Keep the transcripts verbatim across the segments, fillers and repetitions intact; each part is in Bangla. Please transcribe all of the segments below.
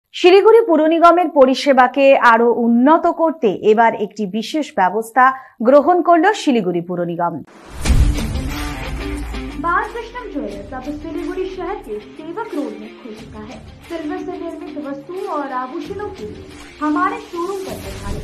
শিলিগুড়ি পুর নিগমের পরিষেবাকে আরো উন্নত করতে এবার একটি বিশেষ ব্যবস্থা গ্রহণ করল শিলিগুড়ি পুর निगम। बाल कृष्णम ज्वेलर्स अब सिलीगुड़ी शहर के सेवक रोड में खुल चुका है। सिल्वर से निर्मित वस्तुओं और आभूषणों के लिए हमारे शोरूम पर पधारें।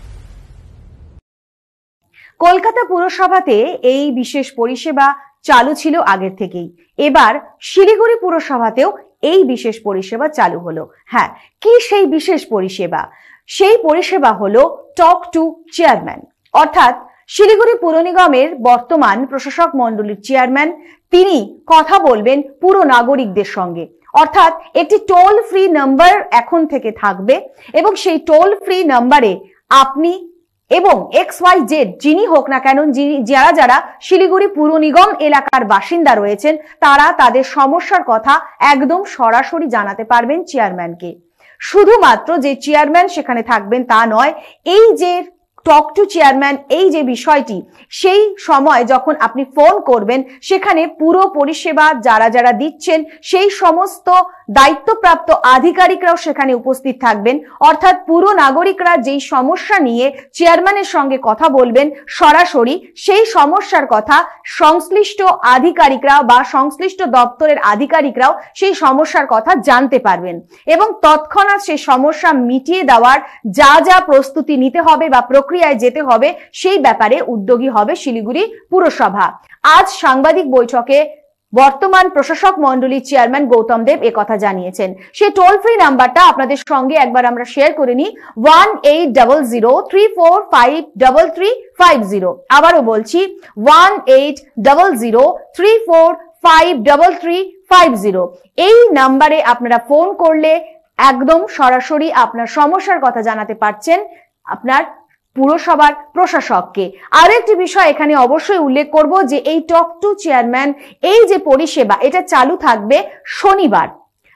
কলকাতা পুরসভাতে এই বিশেষ পরিষেবা চালু ছিল আগের থেকেই, এবার শিলিগুড়ি পুরসভাতেও এই বিশেষ পরিষেবা চালু হলো। হ্যাঁ, কি সেই বিশেষ পরিষেবা? সেই পরিষেবা হলো টক টু চেয়ারম্যান, অর্থাৎ শিলিগুড়ি পুর নিগমের বর্তমান প্রশাসক মণ্ডলীর চেয়ারম্যান তিনি কথা বলবেন পুর নাগরিকদের সঙ্গে। অর্থাৎ একটি টোল ফ্রি নাম্বার এখন থেকে থাকবে এবং সেই টোল ফ্রি নাম্বারে আপনি এবং এক্স ওয়াই জেড যিনি হোক না কেন, যারা যারা শিলিগুড়ি পুর নিগম এলাকার বাসিন্দা রয়েছেন তারা তাদের সমস্যার কথা একদম সরাসরি জানাতে পারবেন চেয়ারম্যানকে। শুধুমাত্র যে চেয়ারম্যান সেখানে থাকবেন তা নয়, এই যে টক টু চেয়ারম্যান এই যে বিষয়টি, সেই সময় যখন আপনি ফোন করবেন সেখানে পুরো পরিষেবা যারা যারা দিচ্ছেন সেই সমস্ত দায়িত্বপ্রাপ্ত আধিকারিকরাও সেখানে উপস্থিত থাকবেন। অর্থাৎ পুরো নাগরিকরা যেই সমস্যা নিয়ে চেয়ারম্যানের সঙ্গে কথা বলবেন সরাসরি, সেই সমস্যার কথা সংশ্লিষ্ট আধিকারিকরা বা সংশ্লিষ্ট দপ্তরের আধিকারিকরাও সেই সমস্যার কথা জানতে পারবেন এবং তৎক্ষণাৎ সেই সমস্যা মিটিয়ে দেওয়ার যা যা প্রস্তুতি নিতে হবে বা প্রক্রিয়ায় যেতে হবে সেই ব্যাপারে উদ্যোগী হবে শিলিগুড়ি পুরসভা। আজ সাংবাদিক বৈঠকে বর্তমান প্রশাসক মণ্ডলীর চেয়ারম্যান গৌতম দেব একথা জানিয়েছেন। সেই টোল ফ্রি নাম্বারটা আপনাদের সঙ্গে একবার আমরা শেয়ার করে নিই, one eight double zero three four five double three five zero. আবারও বলছি, one eight double zero three four five double three five zero. এই নাম্বারে আপনারা ফোন করলে একদম সরাসরি আপনার সমস্যার কথা জানাতে পারছেন আপনার পুরসভার প্রশাসককে। আরো একটি বিষয় এখানে অবশ্যই উল্লেখ করব যে এই টক টু চেয়ারম্যান এই যে পরিষেবা এটা চালু থাকবে শনিবার।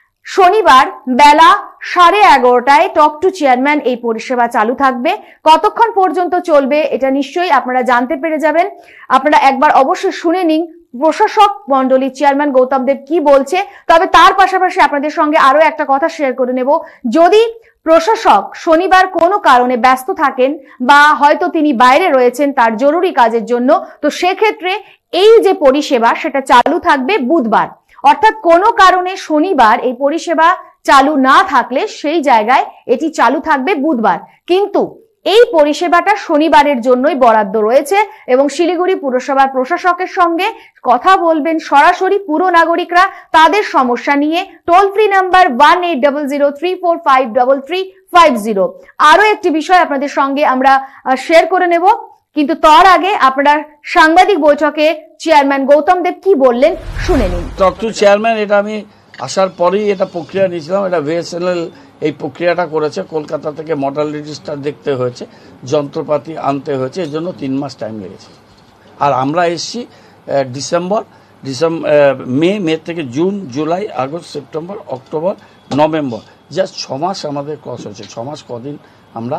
শনিবার বেলা সাড়ে এগারোটায় টক টু চেয়ারম্যান এই পরিষেবা চালু থাকবে। কতক্ষণ পর্যন্ত চলবে এটা নিশ্চয়ই আপনারা জানতে পেরে যাবেন। আপনারা একবার অবশ্যই শুনে নিন প্রশাসক মণ্ডলীর চেয়ারম্যান গৌতম দেব কি বলছে। তবে তার পাশাপাশি আপনাদের সঙ্গে আরো একটা কথা শেয়ার করে নেব, যদি প্রশাসক শনিবার কোনো কারণে ব্যস্ত থাকেন বা হয়তো তিনি বাইরে রয়েছেন তার জরুরি কাজের জন্য, তো সেক্ষেত্রে এই যে পরিষেবা সেটা চালু থাকবে বুধবার। অর্থাৎ কোনো কারণে শনিবার এই পরিষেবা চালু না থাকলে সেই জায়গায় এটি চালু থাকবে বুধবার, কিন্তু এই পরিষেবাটা শনিবারের জন্যই বরাদ্দ রয়েছে এবং শিলিগুড়ি পুরসভার প্রশাসকের সঙ্গে কথা বলবেন সরাসরি পুর নাগরিকরা তাদের সমস্যা নিয়ে toll free number one eight double zero three four five double three five zero. আরো একটি বিষয় আপনাদের সঙ্গে আমরা শেয়ার করে নেব, কিন্তু তার আগে আপনারা সাংবাদিক বৈঠকে চেয়ারম্যান গৌতম দেব কি বললেন শুনে নিন। টক টু চেয়ারম্যান এটা আমি আসার পরেই এটা প্রক্রিয়া নিয়েছিলাম, এটা ভিএসএনএল এই প্রক্রিয়াটা করেছে। কলকাতা থেকে মডেল রেজিস্টার দেখতে হয়েছে, যন্ত্রপাতি আনতে হয়েছে, এর জন্য তিন মাস টাইম লেগেছে। আর আমরা এসছি ডিসেম্বর ডিসেম্বর মে মে থেকে June July August September October November, just ছ মাস আমাদের ক্রস হয়েছে। ছ মাস কদিন আমরা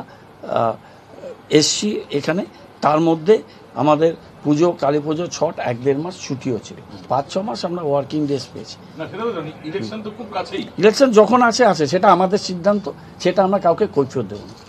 এসছি এখানে, তার মধ্যে আমাদের পুজো, কালী পুজো, ছট, এক দেড় মাস ছুটিও ছিল, পাঁচ ছ মাস আমরা ওয়ার্কিং ডেজ পেয়েছি। ইলেকশন যখন আছে আছে সেটা আমাদের সিদ্ধান্ত, সেটা আমরা কাউকে কৈফিয়ত দেব না।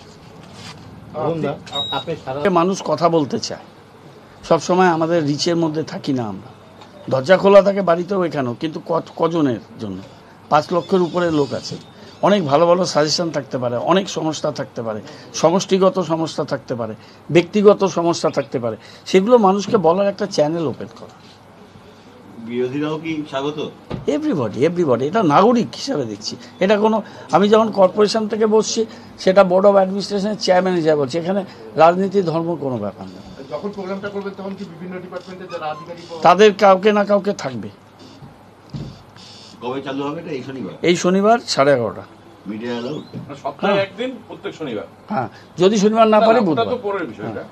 মানুষ কথা বলতে চায়, সবসময় আমাদের রিচের মধ্যে থাকি না আমরা, দরজা খোলা থাকে বাড়িতেও এখানেও, কিন্তু কজনের জন্য পাঁচ লক্ষের উপরে লোক আছে, অনেক ভালো ভালো সাজেশন থাকতে পারে, অনেক সমস্যা থাকতে পারে, সমষ্টিগত সমস্যা থাকতে পারে, ব্যক্তিগত সমস্যা থাকতে পারে, সেগুলো মানুষকে বলার একটা চ্যানেল ওপেন করা। বিরোধীরাও কি স্বাগত? এভরিবডি এভরিবডি এটা নাগরিক হিসাবে দেখছি। এটা কোনো, আমি যখন কর্পোরেশন থেকে বসছি সেটা বোর্ড অফ অ্যাডমিনিস্ট্রেশনের চেয়ারম্যান হিসাবে বলছি, এখানে রাজনীতি ধর্ম কোনো ব্যাপার নেই। যখন প্রোগ্রামটা করবেন তখন কি বিভিন্ন ডিপার্টমেন্টের যারা আধিকারিক তাদের কাউকে না কাউকে থাকবে। কবে চালু হবে এটা? এই শনিবার। এই শনিবার সাড়ে এগারোটা। Media allowed? সপ্তাহে একদিন, প্রত্যেক শনিবার। হ্যাঁ, যদি শনিবার না পারে বুধবার। এটা তো পরের বিষয়টা।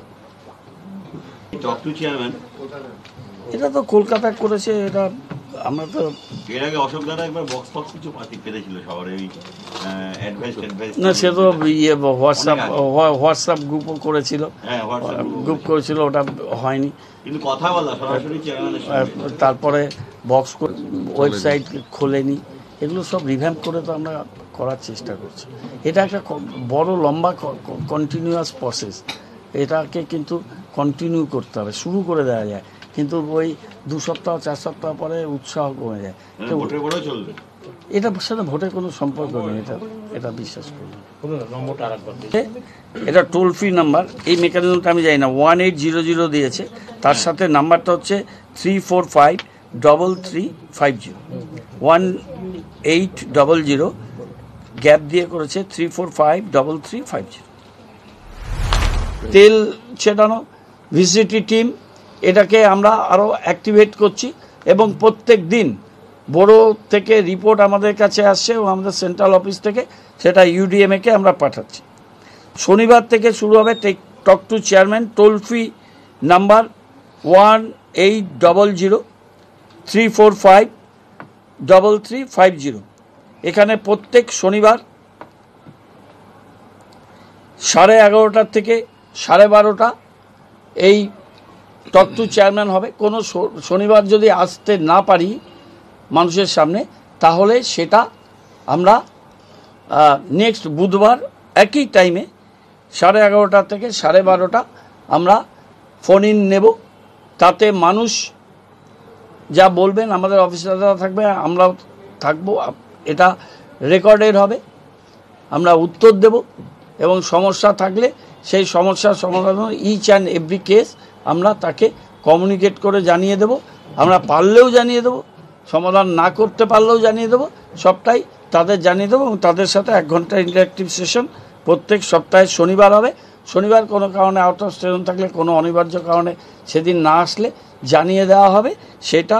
টক টু চেয়ারম্যান এটা তো কলকাতায় করেছে, এটা আমরা তো এর আগে অশোক দাদা একবার বক্স ফক্স কিছু পার্টি পেয়েছিল শহরে, ওই অ্যাডভাইস অ্যাডভাইস না, সে তো ইয়ে হোয়াটসঅ্যাপ হোয়াটসঅ্যাপ গ্রুপও করেছিল, হ্যাঁ হোয়াটসঅ্যাপ গ্রুপ করেছিল, ওটা হয়নি। কিন্তু কথা বলা সরাসরি চেয়ারম্যানের সঙ্গে, তারপরে বক্স ওয়েবসাইট খোলেনি, এগুলো সব রিভ্যাম্প করে তো আমরা করার চেষ্টা করছি। এটা একটা ক- বড় লম্বা কন্টিনিউয়াস প্রসেস, এটাকে কিন্তু কন্টিনিউ করতে হবে। শুরু করে দেওয়া যায় কিন্তু ওই দু সপ্তাহ চার সপ্তাহ পরে উৎসাহ কমে যায়। মানে তো ভোটের পরেও চলবে। এটার সাথে ভোটের কোনো সম্পর্ক নেই, এটা এটা বিশ্বাস করি। নম্বরটা আরেকবার দিন। এটা টোল ফ্রি নাম্বার, এই মেকানিজমটা আমি জানি না, ওয়ান এইট জিরো জিরো দিয়েছে, তার সাথে নাম্বারটা হচ্ছে three four five double three five zero one eight double zero gap দিয়ে করেছে three four five double three five zero. তেল ছেটানো ভিসিটি টিম, এটাকে আমরা আরও অ্যাক্টিভেট করছি এবং প্রত্যেক দিন বড় থেকে রিপোর্ট আমাদের কাছে আসছে এবং আমাদের সেন্ট্রাল অফিস থেকে সেটা ইউডিএমএকে আমরা পাঠাচ্ছি। শনিবার থেকে শুরু হবে tech talk to chairman toll free number one eight double zero three four five double three five zero. এখানে প্রত্যেক শনিবার সাড়ে এগারোটার থেকে সাড়ে বারোটা এই টক টু চেয়ারম্যান হবে। কোনো শ- শনিবার যদি আসতে না পারি মানুষের সামনে, তাহলে সেটা আমরা নেক্সট বুধবার একই টাইমে সাড়ে এগারোটা থেকে সাড়ে বারোটা আমরা ফোন ইন নেব। তাতে মানুষ যা বলবেন আমাদের অফিসাররা থাকবে, আমরাও থাকবো, এটা রেকর্ডেড হবে, আমরা উত্তর দেব এবং সমস্যা থাকলে সেই সমস্যার সমাধান ইচ অ্যান্ড এভরি কেস আমরা তাকে কমিউনিকেট করে জানিয়ে দেব। আমরা পারলেও জানিয়ে দেব, সমাধান না করতে পারলেও জানিয়ে দেব, সবটাই তাদের জানিয়ে দেবো এবং তাদের সাথে এক ঘন্টা ইন্টারেক্টিভ সেশন প্রত্যেক সপ্তাহে শনিবার হবে। শনিবার কোনো কারণে আউট অফ স্টেশন থাকলে, কোনো অনিবার্য কারণে সেদিন না আসলে জানিয়ে দেওয়া হবে। সেটা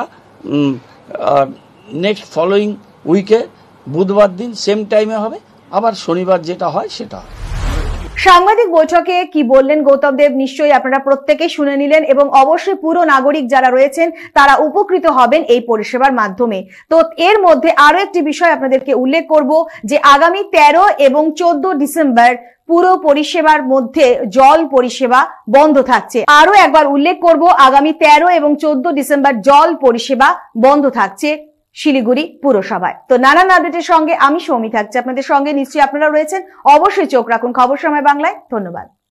নেক্সট ফলোয়িং উইকে বুধবার দিন সেম টাইমে হবে, আবার শনিবার যেটা হয় সেটা হবে। সাংবাদিক বৈঠকে কি বললেন গৌতম দেব নিশ্চয়ই আপনারা প্রত্যেকেই শুনে নিলেন এবং অবশ্যই পুরো নাগরিক যারা রয়েছেন তারা উপকৃত হবেন এই পরিষেবার মাধ্যমে। তো এর মধ্যে আরো একটি বিষয় আপনাদেরকে উল্লেখ করব যে আগামী তেরো এবং চোদ্দ ডিসেম্বর পুরো পরিষেবার মধ্যে জল পরিষেবা বন্ধ থাকছে। আরো একবার উল্লেখ করব আগামী তেরো এবং চোদ্দ ডিসেম্বর জল পরিষেবা বন্ধ থাকছে শিলিগুড়ি পুরসভায়। তো নানান আপডেটের সঙ্গে আমি সৌমি থাকছি আপনাদের সঙ্গে, নিশ্চয়ই আপনারা রয়েছেন। অবশ্যই চোখ রাখুন খবর সময় বাংলায়। ধন্যবাদ।